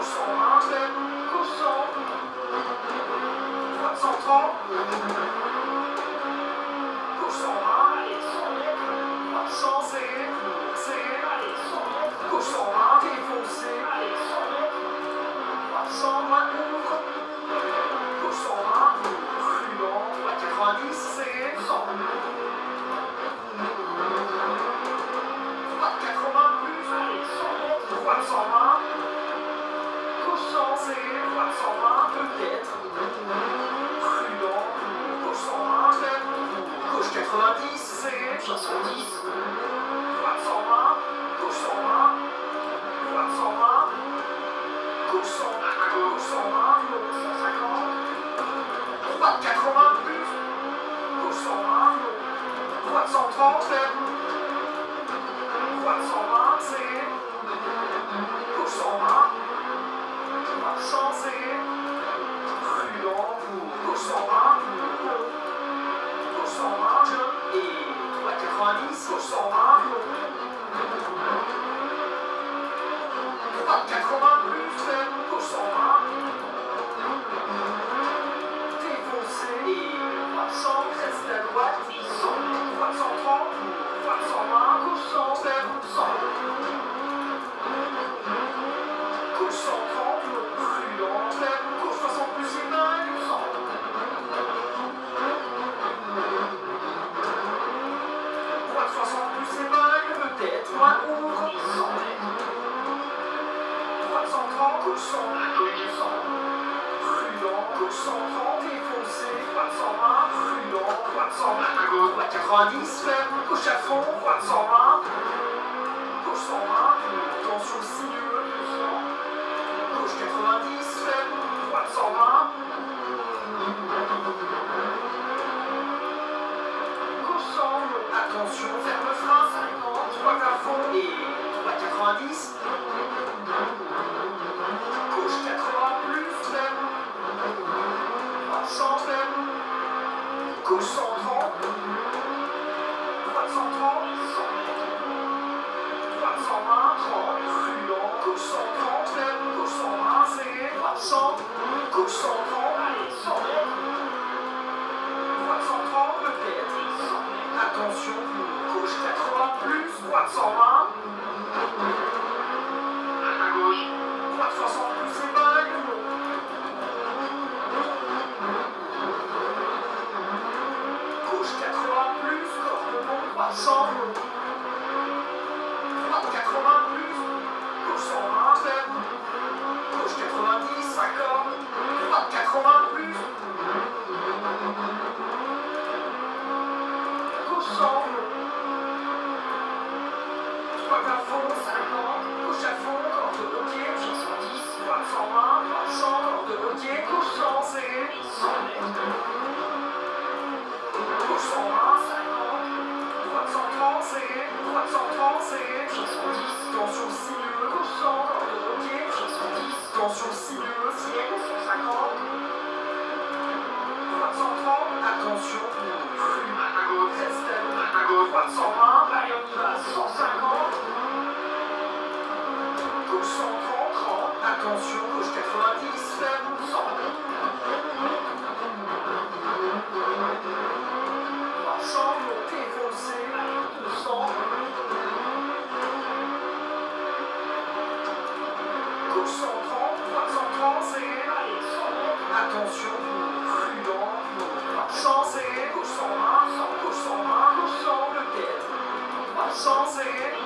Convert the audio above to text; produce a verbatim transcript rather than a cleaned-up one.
gauche cent vingt, ferme, gauche cent, droite cent trente, gauche cent vingt, allez, cent mètres, droite cent, serré, serré, allez, cent mètres, gauche cent vingt, défoncé, allez, cent mètres, droite cent, droite ouvre, gauche cent vingt, prudent, droite quatre-vingt-dix, serré, cent, droite quatre-vingts plus, allez, cent mètres, droite cent vingt, gauche cent, serré, droite cent vingt, peut-être, prudent, gauche cent vingt, ferme, gauche quatre-vingt-dix, serré, soixante-dix, droite cent vingt, gauche cent vingt, droite cent vingt, gauche cent, gauche cent vingt, cent cinquante, droite quatre-vingts plus, gauche cent vingt, droite cent trente, ferme, droite cent vingt, serré, gauche cent vingt, droite cent, serré, prudent, gauche cent vingt, gauche cent vingt, et droite quatre-vingt-dix, gauche cent vingt, droite quatre-vingts plus, ferme, gauche cent vingt, défoncé, et droite cent, reste à droite, cent, droite cent trente, droite cent vingt, gauche cent, ferme, cent, gauche cent trente, prudent, ferme, gauche soixante plus, épingle, cent, droite soixante plus, épingle, peut-être, droite ouvre, cent mètres, droite cent trente, gauche cent, cent, prudent, gauche cent trente, défoncé, droite cent vingt, prudent, droite cent vingt, droite quatre-vingt-dix, ferme, gauche à fond, droite cent vingt, gauche cent vingt, tension sinueux, gauche quatre-vingt-dix, ferme, droite cent vingt, gauche cent, attention, ferme frein, cinquante, droite à fond, et droite quatre-vingt-dix, gauche quatre-vingts plus, ferme, droite cent, ferme, gauche cent trente, droite cent trente, cent mètres, droite cent vingt, trente, prudent, gauche cent trente, ferme, gauche cent vingt, serré, droite cent, gauche cent trente, allez, cent mètres, droite cent trente, peut-être, cent mètres, attention, gauche quatre-vingts plus, droite cent vingt, à gauche, droite soixante plus, épingle, gauche quatre-vingts plus, corde long, droite cent, droite quatre-vingts plus, gauche cent vingt, ferme, gauche quatre-vingt-dix, accord, droite quatre-vingts plus, gauche cent, droite à fond, cinquante, gauche à fond, corde bloquée, soixante-dix, droite cent vingt, droite cent, corde bloquée, gauche cent, serré, cent mètres, gauche cent vingt, cinquante, droite cent trente, serré, droite cent trente, serré, soixante-dix, tension sinueux, gauche cent, corde bloquée, soixante-dix, tension sinueux, ciel, cent cinquante, droite cent trente, attention, rue, à gauche, reste à gauche, droite cent vingt, allez, on y va, cent cinquante, gauche cent trente, trente, attention, gauche quatre-vingt-dix, ferme, cent, droite cent, défoncé, allez, deux cents, gauche cent trente, droite cent trente, serré, allez, cent mètres, attention, prudent, droite cent, serré, gauche cent vingt, cent, gauche cent vingt, gauche cent, peut-être, droite cent, serré,